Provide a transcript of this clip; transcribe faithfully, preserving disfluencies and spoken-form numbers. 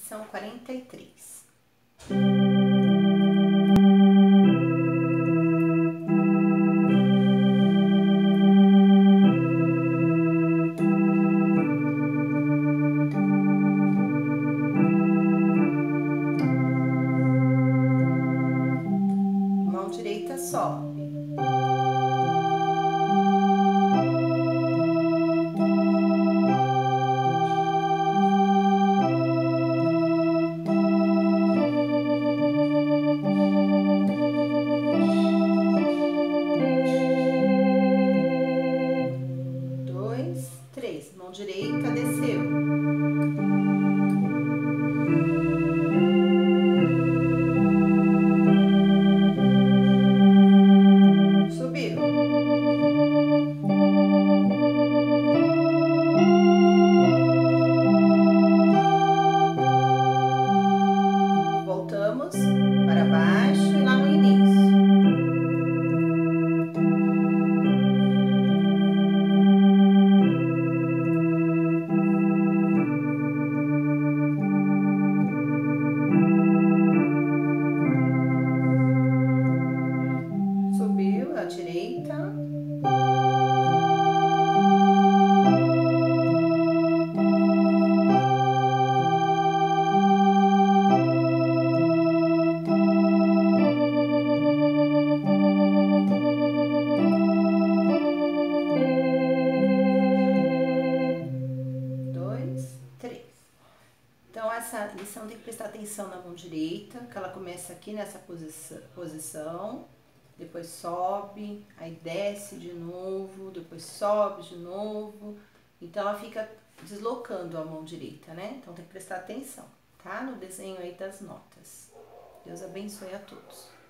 lição quarenta e três. Mão direita sobe. Dois, três. Mão direita desceu. Voltamos para baixo e lá no início. Subiu à direita. Então, essa lição tem que prestar atenção na mão direita, que ela começa aqui nessa posição, posição, depois sobe, aí desce de novo, depois sobe de novo. Então, ela fica deslocando a mão direita, né? Então, tem que prestar atenção, tá? No desenho aí das notas. Deus abençoe a todos.